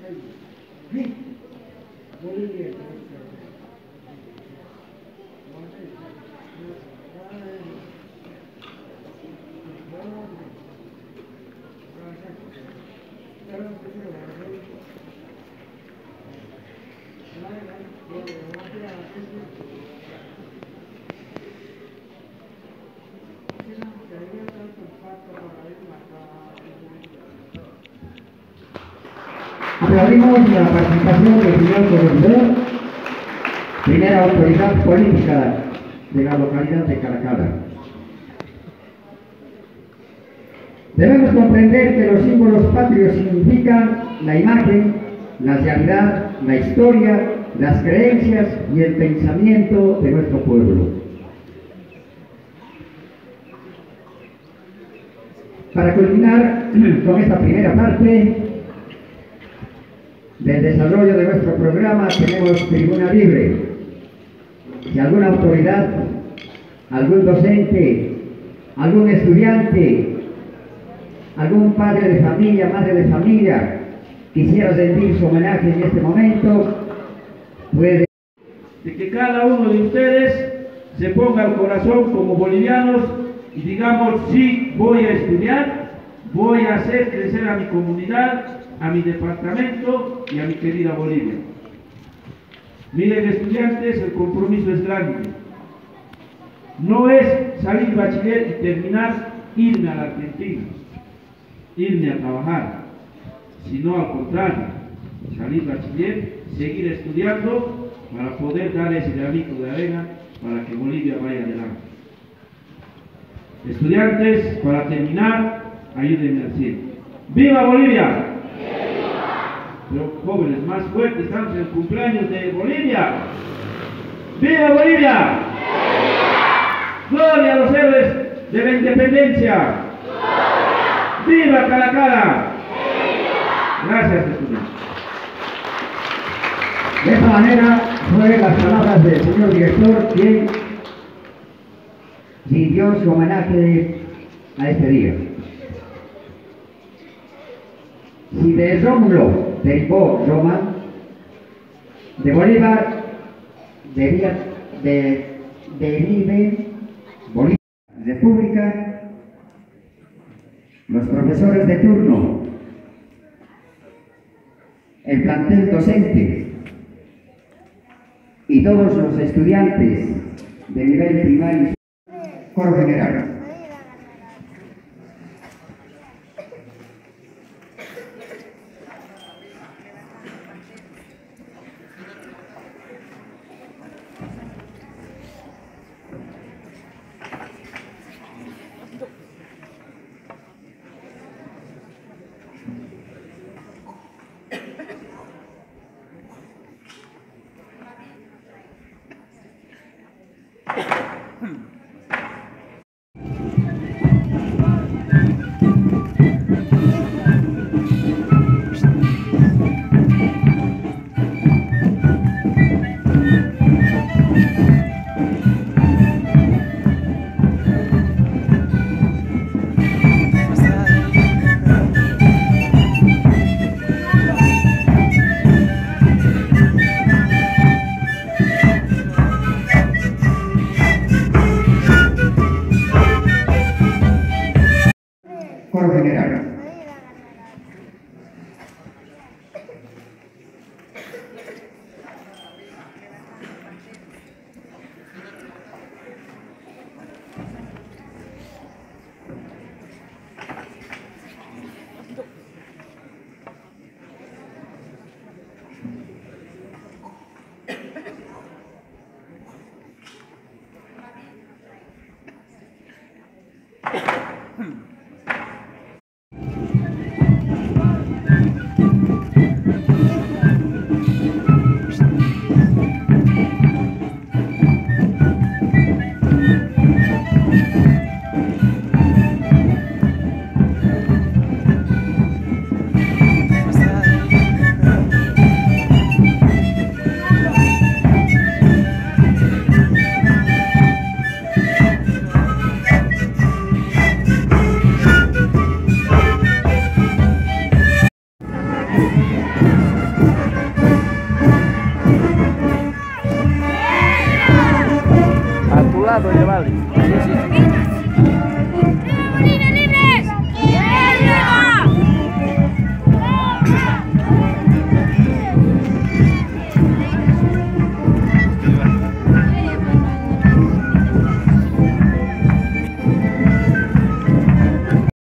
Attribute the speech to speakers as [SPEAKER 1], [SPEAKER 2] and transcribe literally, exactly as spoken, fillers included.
[SPEAKER 1] Aplaudimos la participación del señor corregidor, primera autoridad política de la localidad de Caracala. Debemos comprender que los símbolos patrios significan la imagen, la realidad, la historia, las creencias y el pensamiento de nuestro pueblo. Para culminar con esta primera parte del desarrollo de nuestro programa, tenemos tribuna libre. Si alguna autoridad, algún docente, algún estudiante, algún padre de familia, madre de familia, quisiera rendir su homenaje en este momento, puede...
[SPEAKER 2] De que cada uno de ustedes se ponga el corazón como bolivianos y digamos, sí, voy a estudiar, voy a hacer crecer a mi comunidad, a mi departamento y a mi querida Bolivia. Miren, estudiantes, el compromiso es grande. No es salir bachiller y terminar, irme a la Argentina, irme a trabajar, sino al contrario, salir bachiller, seguir estudiando para poder dar ese granito de arena para que Bolivia vaya adelante. Estudiantes, para terminar, ayúdenme al cielo. ¡Viva Bolivia! Pero jóvenes, más fuertes, estamos en el cumpleaños de Bolivia. ¡Viva Bolivia! ¡Gloria a los héroes de la independencia! ¡Viva Caracala! Gracias, estudiantes.
[SPEAKER 1] De esta manera fueron las palabras del señor director, quien rindió su homenaje a este día. Si de Rómulo derivó Roma, de Bolívar debía de, derive Bolivia, República, los profesores de turno, el plantel docente y todos los estudiantes de nivel primario, coro general.
[SPEAKER 2] medievales.
[SPEAKER 3] Sí, sí.